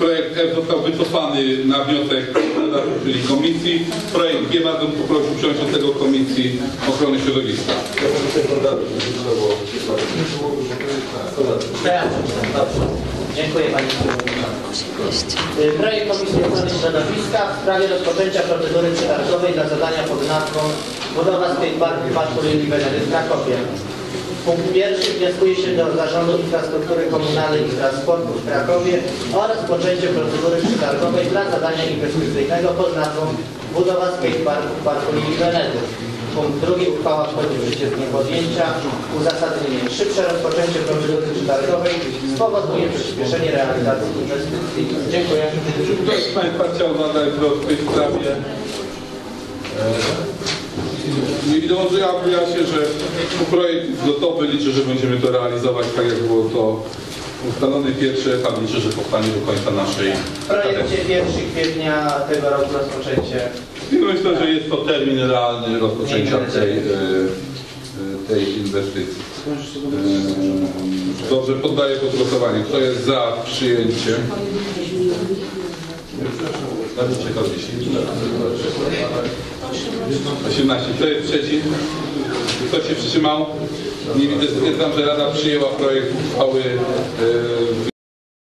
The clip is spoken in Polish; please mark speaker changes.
Speaker 1: projekt F został wycofany na wniosek czyli komisji. Projekt G bardzo bym poprosił przewodniczącego Komisji Ochrony Środowiska.
Speaker 2: Dziękuję Pani Przewodnicząca. Projekt Komisji Ochrony Środowiska w sprawie rozpoczęcia procedury przetargowej dla zadania pod nazwą budowa skateparku Parku Lili Benedy w Krakowie. Punkt pierwszy. Wnioskuje się do Zarządu Infrastruktury Komunalnej i Transportu w Krakowie o rozpoczęcie procedury przetargowej dla zadania inwestycyjnego pod nazwą budowa skateparku Parku Lili Benedy. Punkt drugi. Uchwała wchodzi w życie z dniem podjęcia. Uzasadnienie. Szybsze rozpoczęcie procedury przetargowej spowoduje przyspieszenie realizacji inwestycji. Dziękuję.
Speaker 1: Czy ktoś z Państwa chciał zadać głos w tej sprawie? Nie dołączyła się, że projekt jest gotowy. Liczę, że będziemy to realizować tak, jak było to ustalony pierwszy etap. Liczę, że powstanie do końca naszej
Speaker 2: W projekcie 1 kwietnia tego roku rozpoczęcie.
Speaker 1: Myślę, że jest to termin realny rozpoczęcia tej inwestycji. Dobrze, poddaję pod głosowanie. Kto jest za przyjęciem? 18. Kto jest przeciw? Kto się wstrzymał? Nie widzę, stwierdzam, że Rada przyjęła projekt uchwały